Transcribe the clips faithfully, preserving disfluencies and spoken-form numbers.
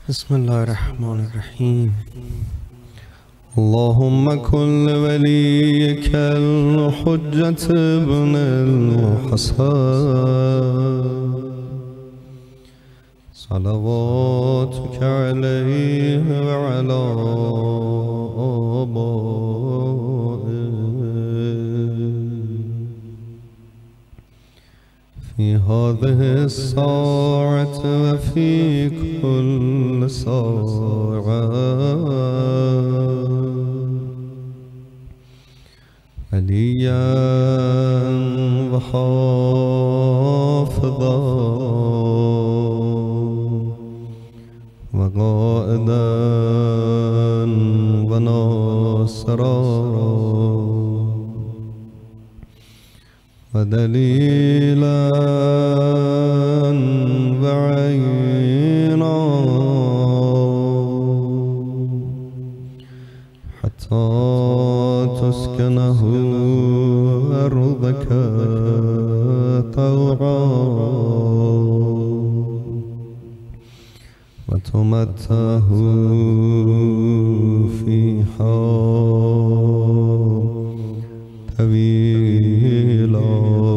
بسم الله الرحمن الرحيم. اللهم كن لوليك الحجة ابن الحسن صلواتك عليه وعلى آبائه في هذه الساعة وفي كل ساعة وليا وحافظا وقائدا وناصرا ودليلا وعينا حتى تسكنه أرضك طوعا وتمتعه فيها طويلا.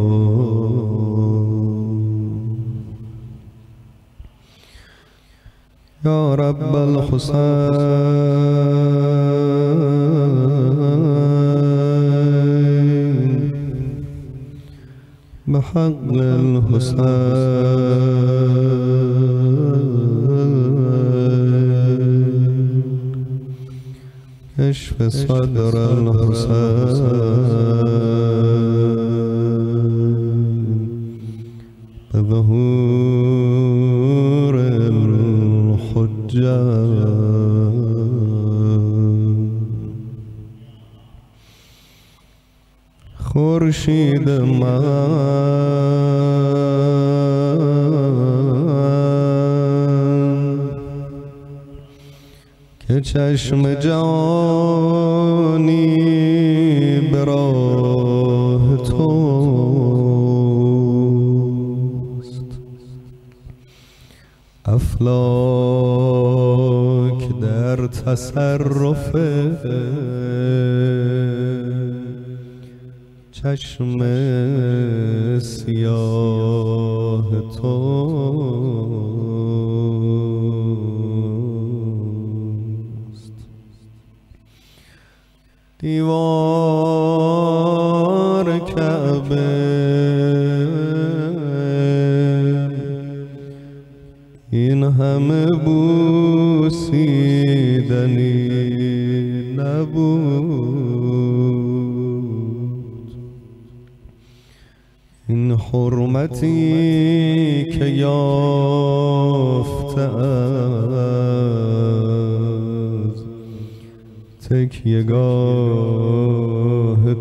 يا رب الحسين بحق الحسين اشف صدر الحسين بظهور الحجة خورشید من که چشم جانی به راه توست، افلاک در تصرف چشم سیاه توست. دیوار کعبه این همه بوسیدنی نبود، این حرمتی که یافته از تکیه‌گاه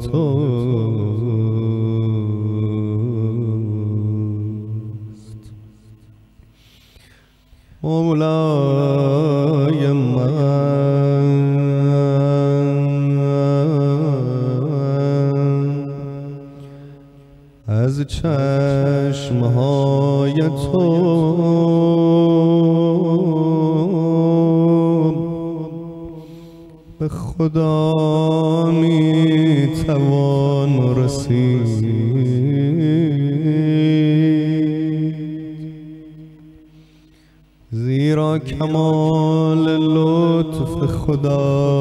توست. مولای من از چشمهای تو به خدا می توان رسید، زیرا کمال لطف خدا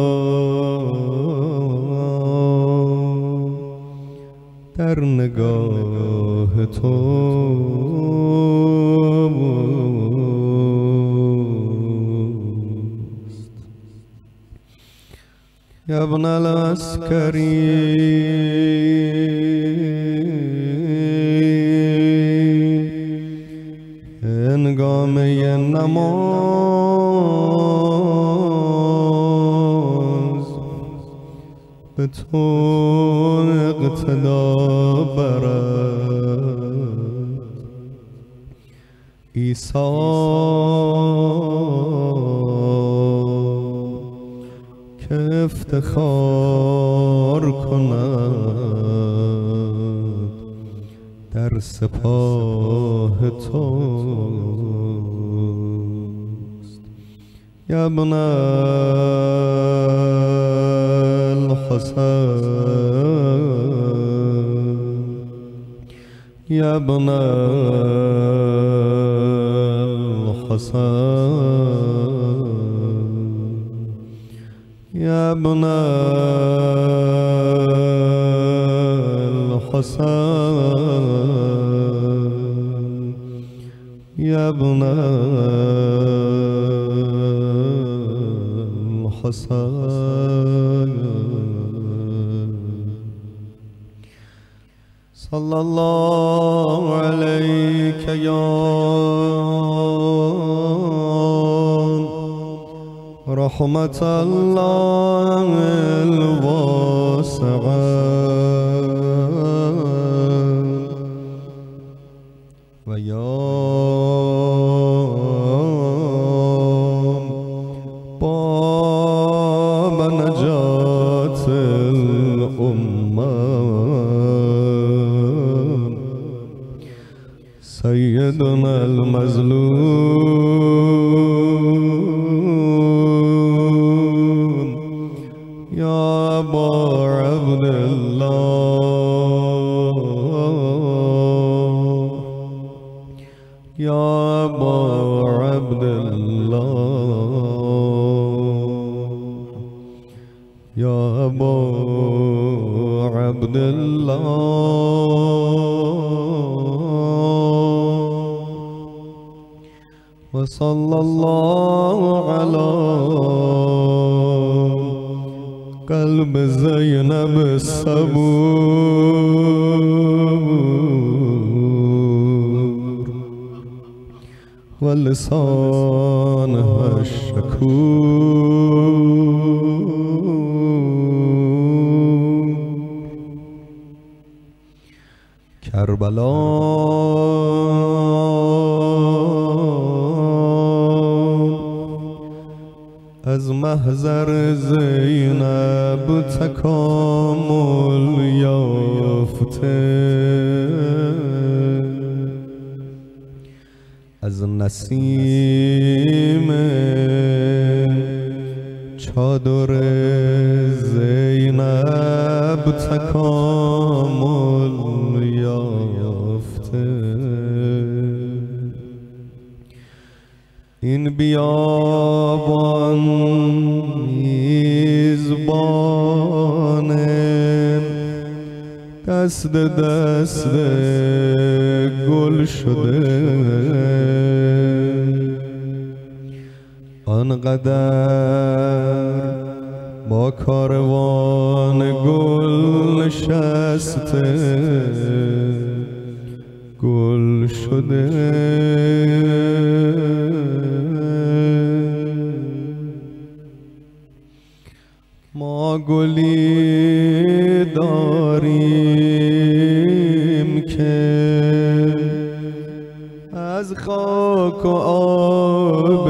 در نگاه توست. یا ابن العسکری هنگامه نماز به تو اقتدا برد، عیسی که افتخار کند در سپاه توست. يا ابن الحسين يا ابن الحسين يا ابن الحسين يا ابن الحسين صلى الله عليك يا رحمة الله الواسعة ويا باب نجاة الأمة سيدنا المظلوم يا أبا عبد الله يا أبا عبد الله يا أبا عبد الله وصلى الله على قلب زينب الصبور ولسانها الشكور کربلا از محضر زینب تکامل یافته از نسیم چادر زینب تکامل یافته این بیابان میزبان دست دست گل شده آنقدر با کاروان گل نشسته گل شده ما گلی داریم که از خاک و آب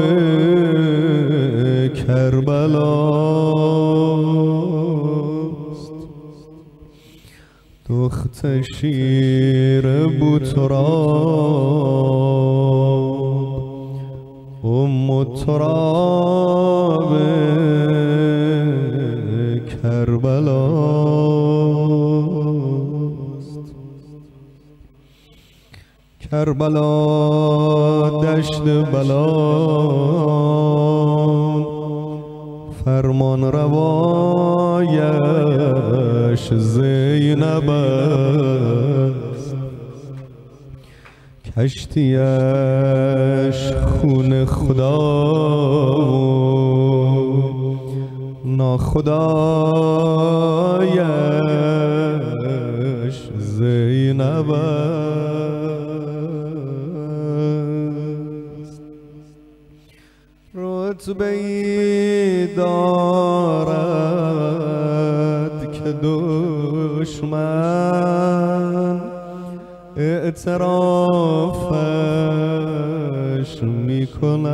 کربلاست دخت شیر بوتراب ام تراب کربلاست کربلا دشت بلان فرمان روایش زینب است کشتیش خون خدا ناخدایش زینب است رتبه‌ای دارد که دشمن اعترافش می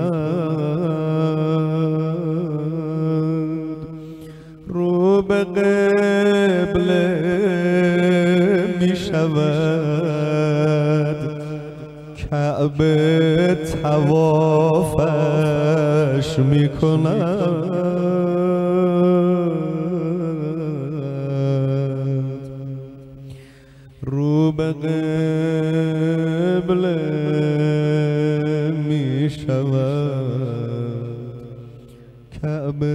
کند رو به قبله می شود کعبه طوافش میکند رو به قبله میشود کعبه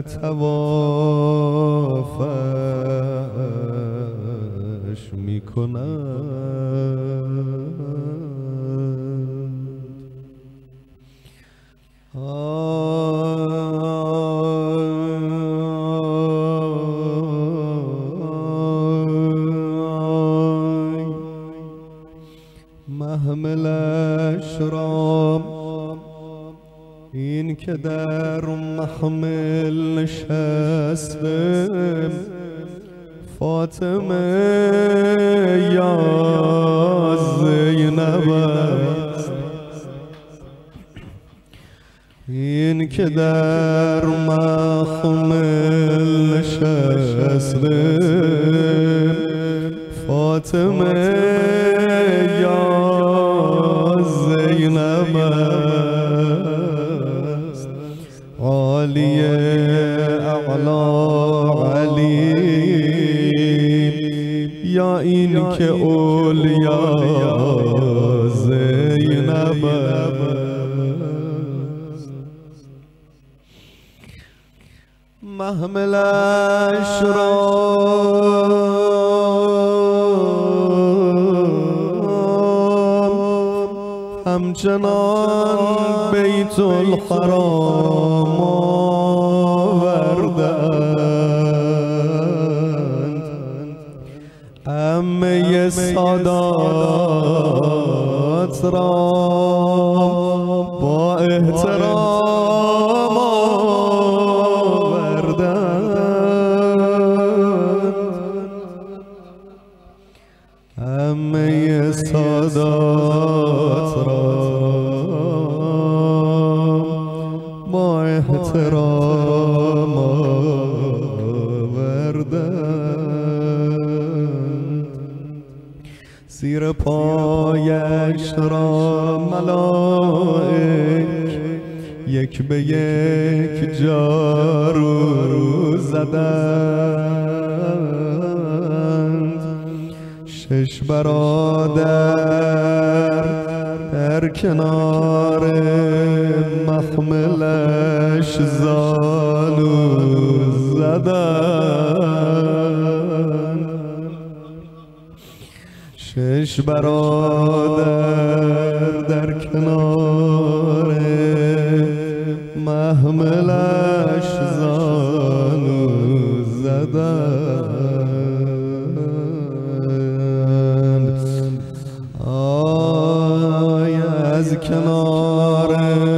طوافش میکند محملش را این که در محمل نشسته فاطمه یا زینب است این که در محمل نشسته فاطمه یا زینب است عالی اعلا علی یا این که اولیا زینب است محملش را همچنان بیت الحرام آوردند عمه سادات را با احترام آوردند عمه سادات را با احترام آوردند زیر پایش را ملائک یک به یک جارو زدند شش برادر در کنار محملش زانو زدند شش برادر در کنار محملش زانو زدند آی از کنار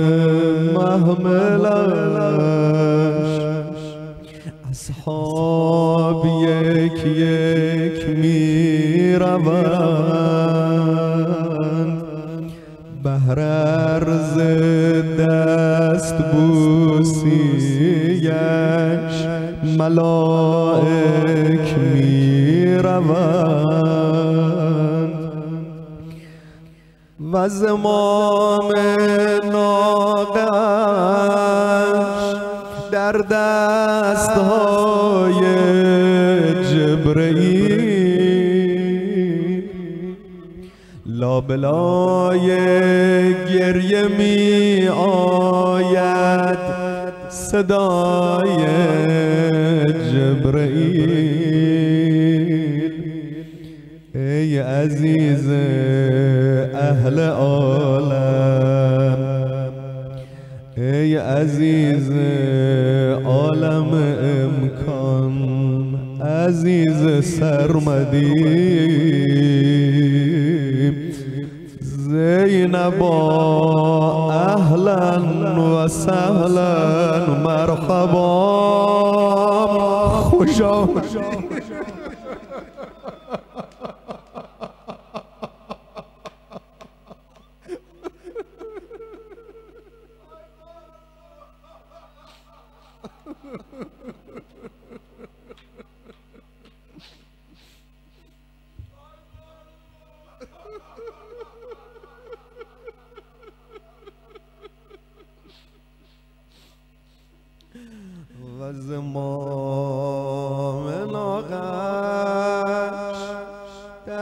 محملش اصحاب یک یک می روند بهر عرض دست بوسیش ملائک می روند و زمام ناقش در دستهای جبرئیل لابلای گریه می آید صدای جبرئیل ای عزیز اهل عالم ای عزیز عالم امکان عزیز سرمدی زینبا اهلا و سهلا مرحبا خوش آمدید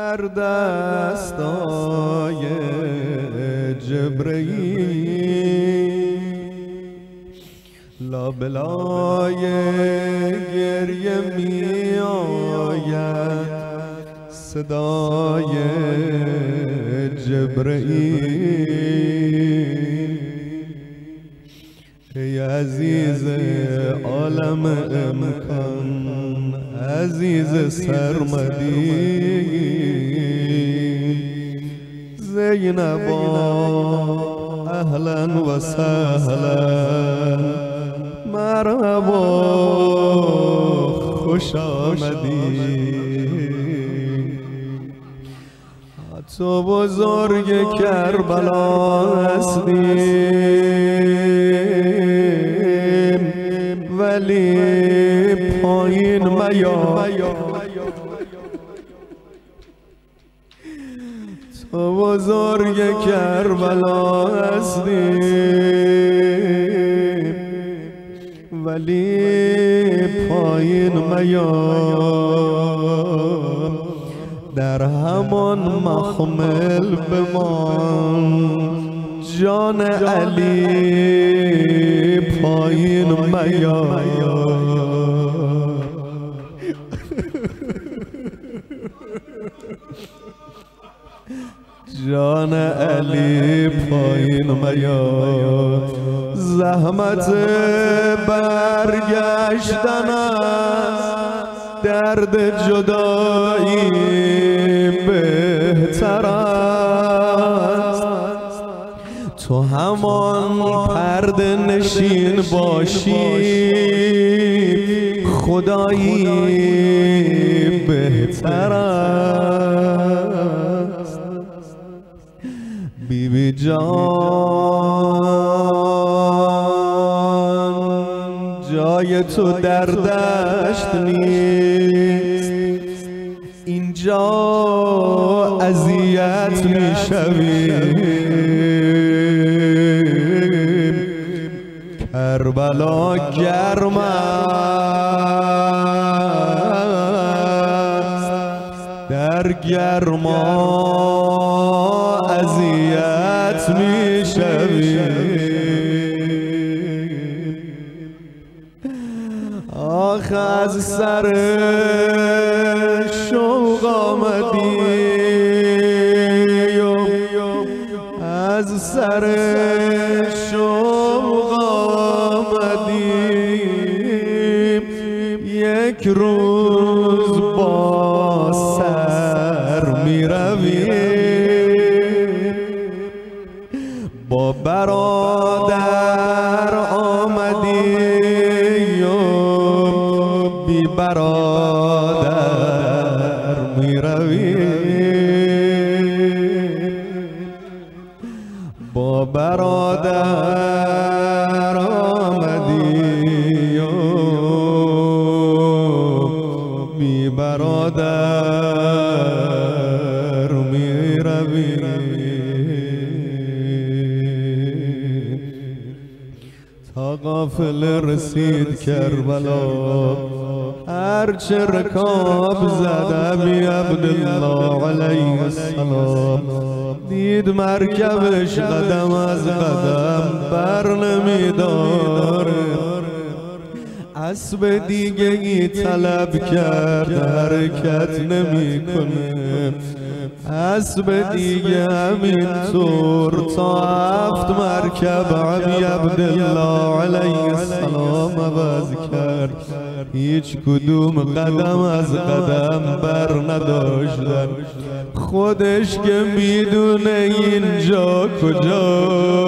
در دستای جبرئیل لابلای گریه می آید صدای جبرئیل ای عزیز عالم امکان عزیز سرمدی زینبا اهلا و سهلا مرحبا خوش آمدی تو بزرگ کربلا هستی ولی پایین میا تو بزرگ کربلا هستی ولی پایین میا در همان محمل بمان جان علی پایین میا جان علی پایین میا زحمت برگشتن است درد جدایی بهتر است تو همان پرده نشین باشی خدایی بهتر است بی بی جان جای تو در دشت نیست اینجا اذیت میشویم کربلا گرم است در گرما اذیت میشویم آخ از سر شوق آمدی از سر شوق آمدی یک روز با سر می روی با برادر آمدی بی برادر می روی با برادر آمدی و بی برادر می روی تا قافله رسید کربلا هرچه رکاب زد ابی عبدالله علیه السلام دید مرکبش قدم از قدم بر نمیداره اسب دیگه ای طلب کرد حرکت نمیکنه اسب دیگه همینطور تا هفت مرکب ابی عبدالله علیه السلام عوض کرد هیچ کدوم قدم از قدم بر نداشتن خودش که میدونه اینجا کجا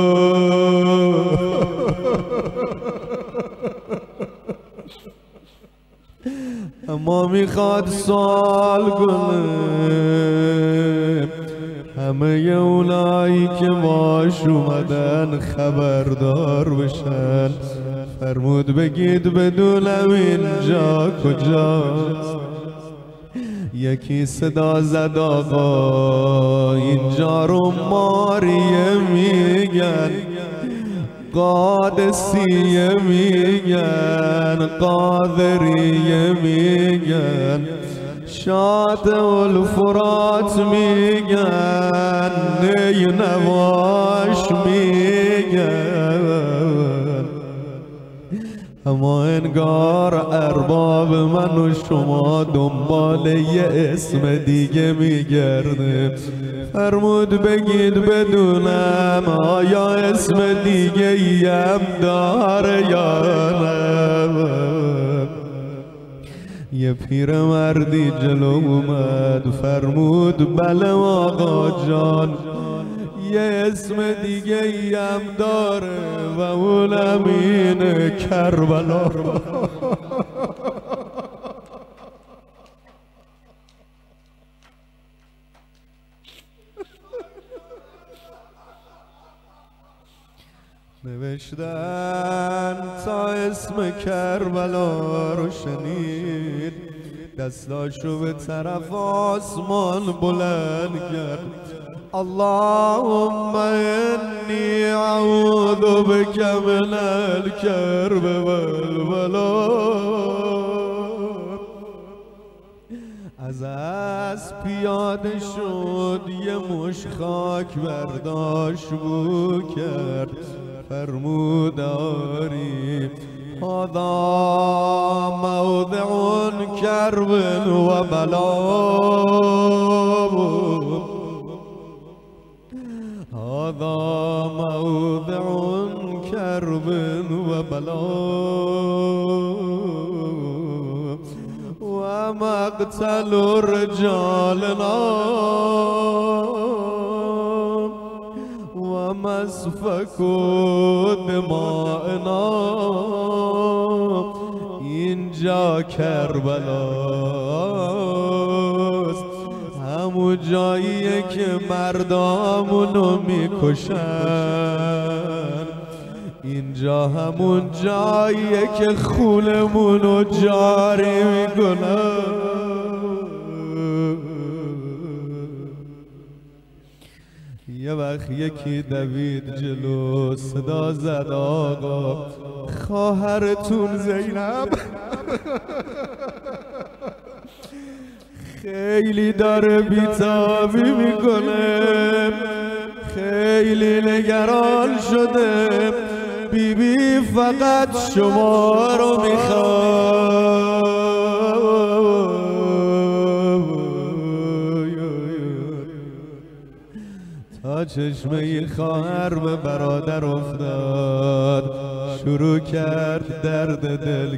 اما میخواد سوال کنه همه اونایی که باش اومدن خبردار بشن فرمود بگید بدونم اینجا کجاست یکی صدا زد آقا اینجا رو ماریه میگن قادسیه میگن قادریه میگن شاطئ الفرات میگن نینواش میگن اما انگار ارباب من و شما دنبال یه اسم دیگه میگرده. فرمود بگید بدونم آیا اسم دیگه ای هم داره یا نه؟ یه پیرمردی جلو اومد فرمود بله آقا جان، یه اسم دیگه ای هم داره و اونم اینه کربلا. نوشتن تا اسم کربلا رو شنید دستاشو به طرف آسمان بلند کرد. اللهم انی اعوذ بک من الکرب والبلا. از اسب پیاده شد یه مش خاک برداشت بو کرد. فرمود آری هذا موضع کرب و بلا، هذا موضع کرب و بلا و مقتل رجالنا و مسفک دمائنا. اینجا کربلاست، همون جاییه که مردامونو میکشن. اینجا همون جاییه که خونمونو جاری میکنن. یه وقت یکی دوید جلو صدا زد آقا خواهرتون زینب خیلی داره بیتابی میکنه، خیلی نگران شده، بیبی بی فقط شما رو میخواد. تا چشمه خواهر به برادر افتاد، شروع کرد درد دل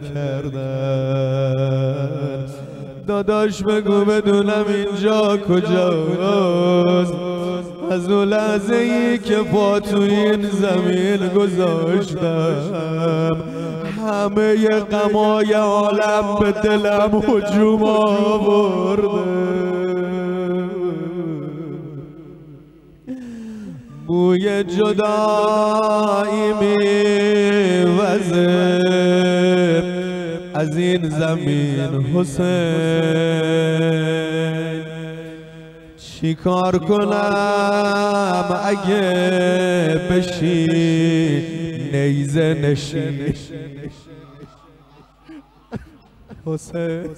کردن. داداش بگو بدونم اینجا کجاست؟ از اون لحظه ای که پا تو این زمین گذاشتم همه غمای عالم به دلم هجوم آورده. بوی جدایی میوزه از این زمین حسین، چی کار کنم اگه بشی نیزه نشین حسین.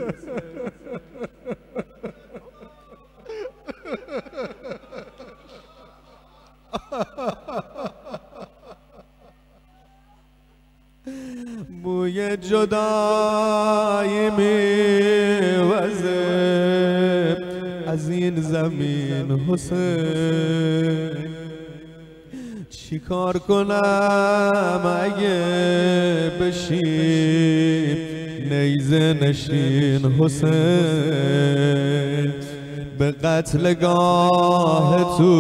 بوی جدایی میوزه از این زمین حسین، چی کار کنم اگه بشی نیزه نشین حسین. به قتلگاه تو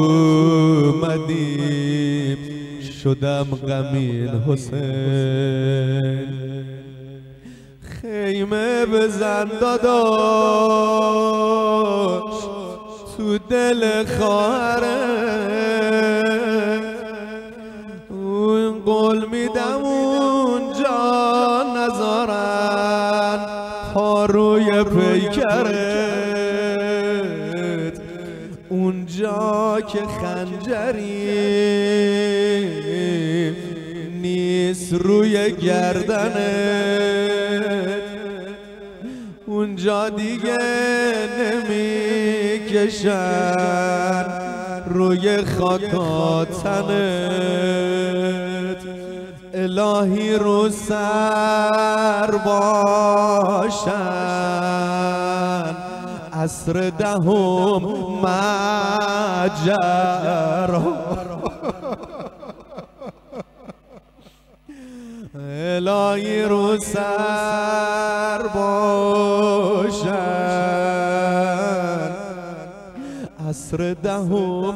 مدیم شدم غمین حسین. خیمه بزن داداش تو دل خواهره، اون قول میدم اونجا نذارن پا روی پیکرت، اونجا که خنجری نیست روی گردنت، اون اونجا دیگه نمیکشن روی خاکاتنت، الهی رو سر باشن عصر دهم مجرا. الهی رو سر باشن عصر دهم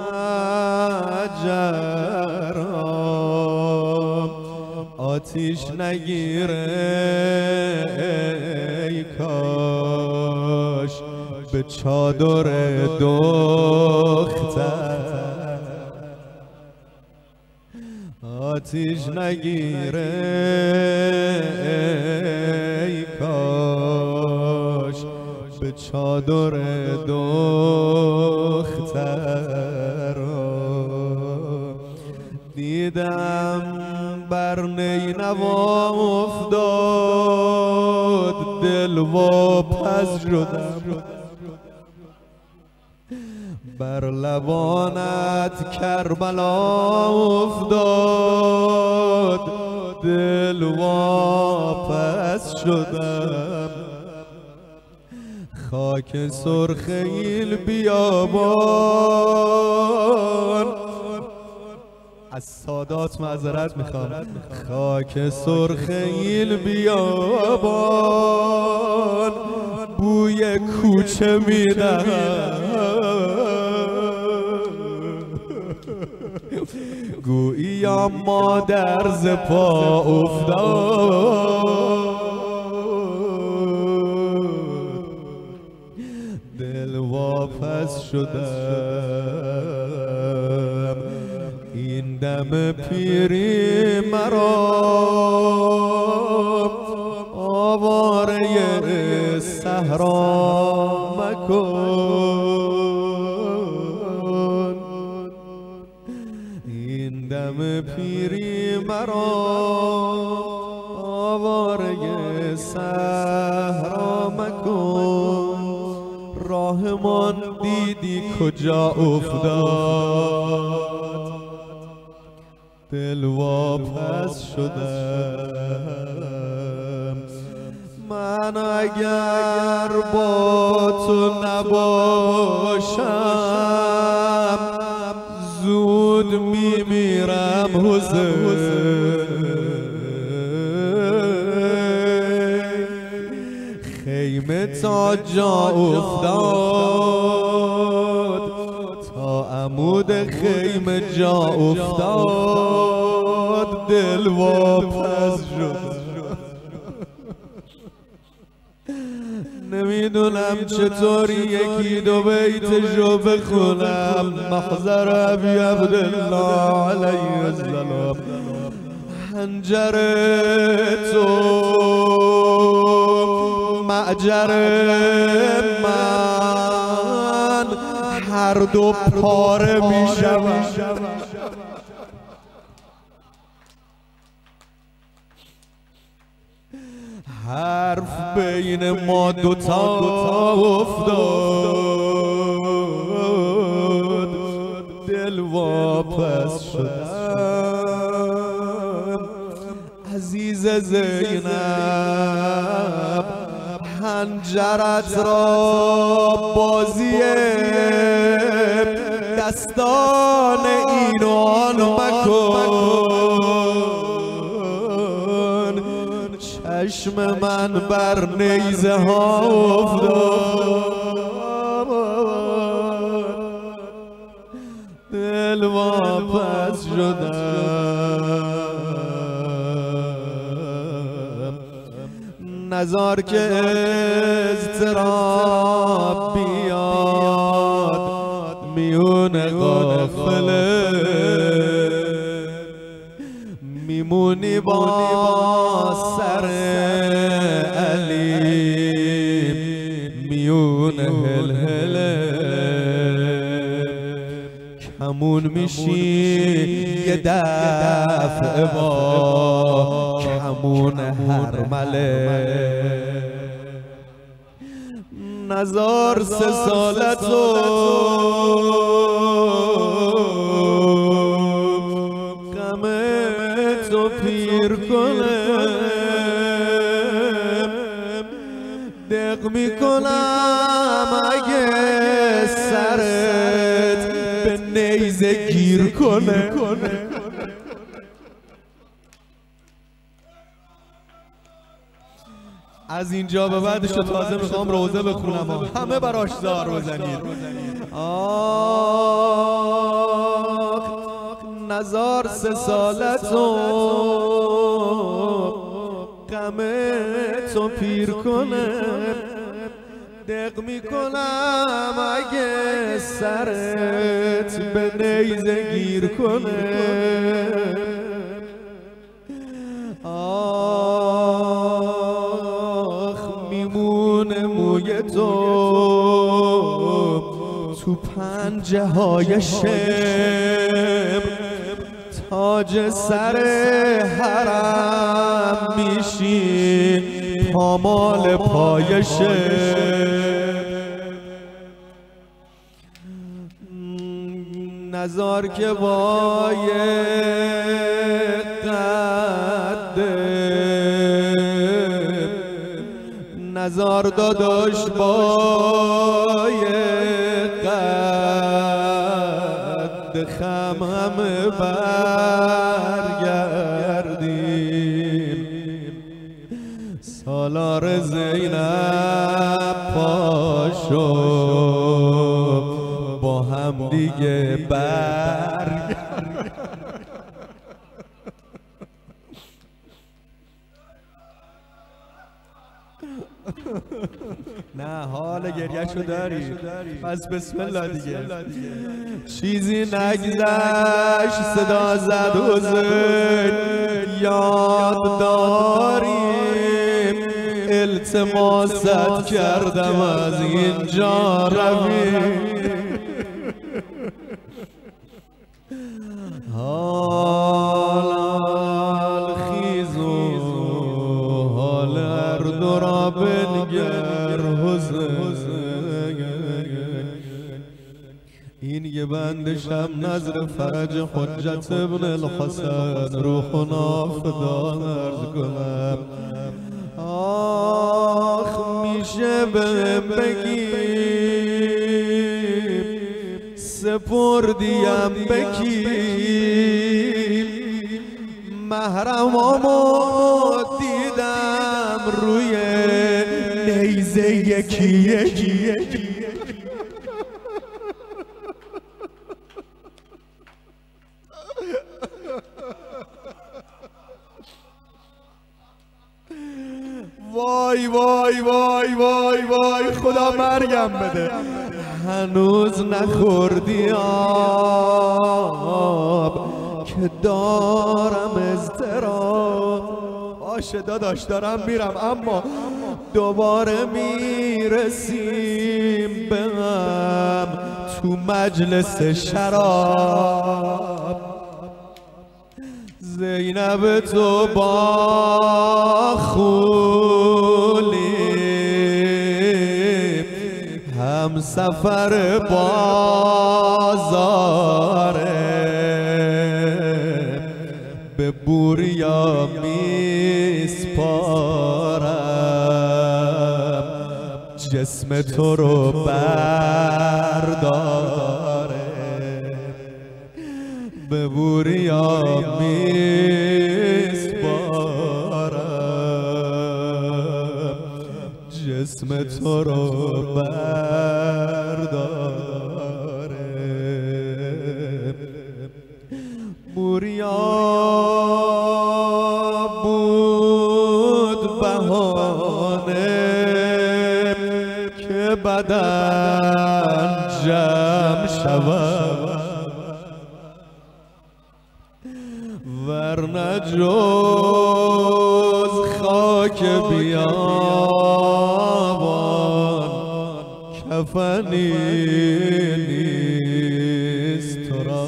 مجرا. آتیش نگیره ای کاش به چادر دختر، آتیش نگیره ای کاش به چادر دختر. دیدم بر نینوا افتاد دل و پس شدم، بر لبانت کربلا افتاد دل و پس شدم. خاک سرخیل بیابان، از سادات معذرت میخوام، خاک سرخیل بیابان بوی کوچه میدهد، گویی مادر ز پا افتاد. دل واپس شدم این دم پیری مرا آواره صحرا مکن. این دم پیری مرا آواره صحرا مکن. راهمان دیدی کجا افتاد، دل واپس شدم. من اگر با تو نباشم زود میمیرم حسین. خیمه تا جا افتاد، تا عمود خیمه جا افتاد دل واپس شد. نمیدونم چطوری یکی دو بیتشو بخونم. محضر ابی عبدالله علیه السلام. حنجر تو معجر من هر دو پاره میشم. حرف بین ما دوتا افتاد دل واپس شدم. عزیز زینب حنجرت را بازی دستان این و آن مکن. چشم من بر نیزه ها افتاد دل واپس شدم. نزار که اضطراب بیاد میون غافله، میمونی با سر علی میون هلهله. کمون میشی یه دفعه با کمون هرمله. نزار سه ساله تو غم تو پیر کنه دق میکنم اگه سرت به نیزه گیر کنه. از اینجا به بعدش تازه میخوام روزه بخونم همه براش زار بزنید. آخ نزار سه ساله تو غم تو پیر کنه دق میکنم اگه سرت به نیزه گیر کنه. آخ میمونه موی تو تو پنجه های شب تاج سر حرم میشی پامال پای شب. نزار که با یه قد نزار داداش با یه قد خم هم برگردیم سالار زینب پاشو با هم دیگه برگردیم. نه حال گریه‌شو داری پس بسم الله دیگه. چیزی نگذشت صدا زد حسین یاد داریم التماست کردم از اینجا رویم. حال خیز و حال ارد را بنگر حسین این یه بندشم نظر فرج حجت ابن الحسن روح و نافدان عرض کنم. آخ میشه بهم بگی سپردیم بکی محرمامو دیدم روی نیزه یکی یکی. وای وای وای وای وای خدا مرگم بده هنوز نخوردی آب که دارم اضطراب. باشه داداش دارم میرم اما دوباره میرسیم به هم تو مجلس شراب. زینب تو با خولی هم سفر بازاره به بوریا میسپارم جسم تو رو برداره به بوریا میسپارم جسم تو رو برداره. بوریا بود بهانه که بدن جمع شود ورنه جز خاک بیابان کفنی نیست تو را.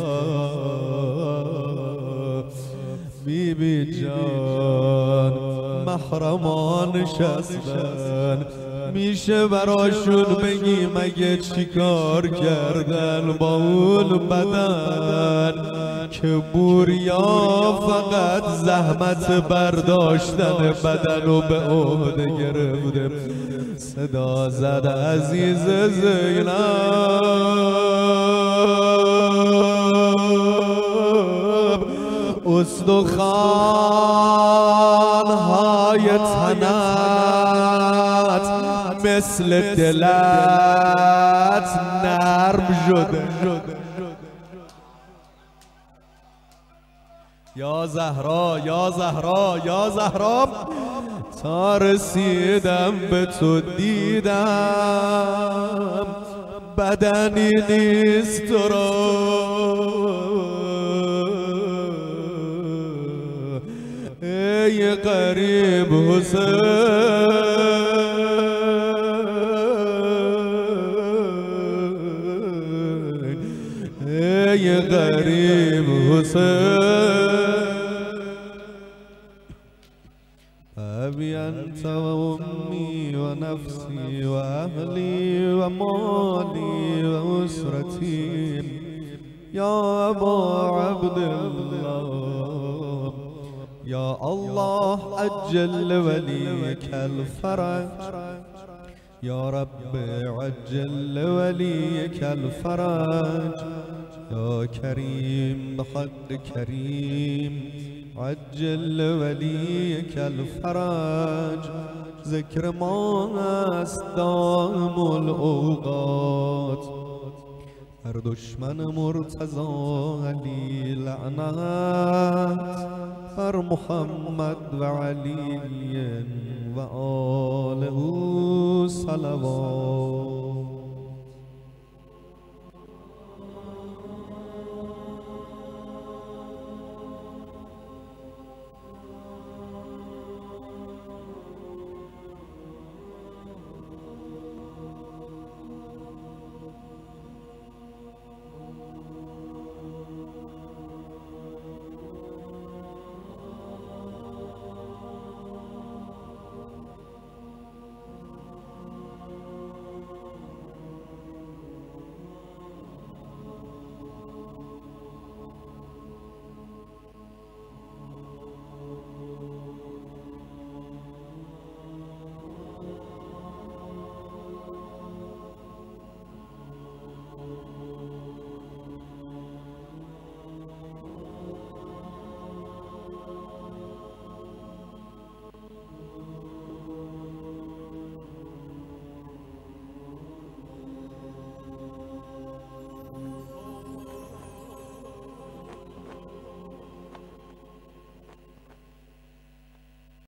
بی بی جان محرمان نشستن میشه براشون بگی مگه چی کار کردن با اون بدن که بوریا فقط زحمت برداشتن بدن رو به عهده گرفته. صدا زد عزیز زینب استخوان‌های تنت مثل دلت نرم شده. یا زهرا یا زهرا یا زهرا تا رسیدم به تو دیدم بدنی نیست تو را ای غریب حسین ای غریب حسین أبي أنت وأمي ونفسي وأهلي ومالي وأسرتي يا أبا عبد الله يا الله عجل وليك الفرج يا رب عجل وليك الفرج يا كريم بحق كريم عجل وليك الفرج ذكر ما است دائم الاوقات هر دشمن مرتضی علی لعنت بر محمد و علی و آله صلوات.